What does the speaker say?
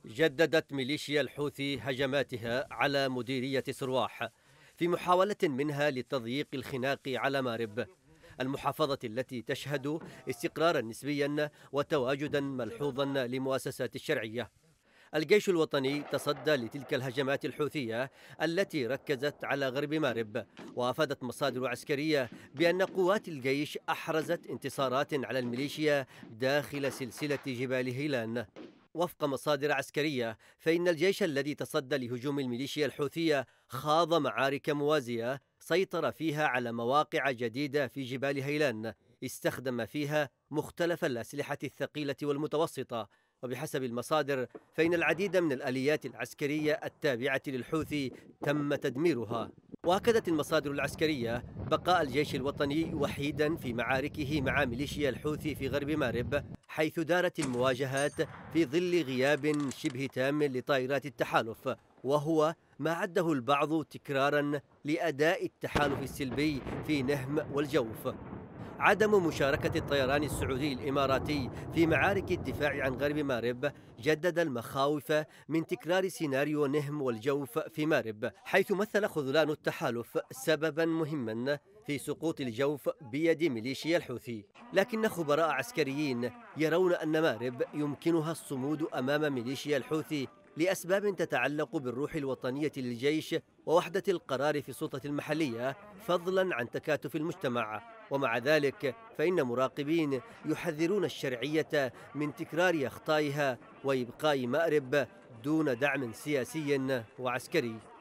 جددت ميليشيا الحوثي هجماتها على مديرية سرواح في محاولة منها لتضييق الخناق على مارب، المحافظة التي تشهد استقرارا نسبيا وتواجدا ملحوظا لمؤسسات الشرعية. الجيش الوطني تصدى لتلك الهجمات الحوثية التي ركزت على غرب مارب، وافادت مصادر عسكرية بأن قوات الجيش أحرزت انتصارات على الميليشيا داخل سلسلة جبال هيلان. وفق مصادر عسكرية، فإن الجيش الذي تصدى لهجوم الميليشيا الحوثية خاض معارك موازية سيطر فيها على مواقع جديدة في جبال هيلان، استخدم فيها مختلف الأسلحة الثقيلة والمتوسطة. وبحسب المصادر فإن العديد من الآليات العسكرية التابعة للحوثي تم تدميرها. وأكدت المصادر العسكرية بقاء الجيش الوطني وحيدا في معاركه مع ميليشيا الحوثي في غرب مارب، حيث دارت المواجهات في ظل غياب شبه تام لطائرات التحالف، وهو ما عده البعض تكرارا لأداء التحالف السلبي في نهم والجوف. عدم مشاركة الطيران السعودي الإماراتي في معارك الدفاع عن غرب مارب جدد المخاوف من تكرار سيناريو نهم والجوف في مارب، حيث مثل خذلان التحالف سببا مهما في سقوط الجوف بيد ميليشيا الحوثي. لكن خبراء عسكريين يرون أن مارب يمكنها الصمود أمام ميليشيا الحوثي لأسباب تتعلق بالروح الوطنية للجيش ووحدة القرار في السلطة المحلية، فضلا عن تكاتف المجتمع. ومع ذلك فإن مراقبين يحذرون الشرعية من تكرار أخطائها وإبقاء مأرب دون دعم سياسي وعسكري.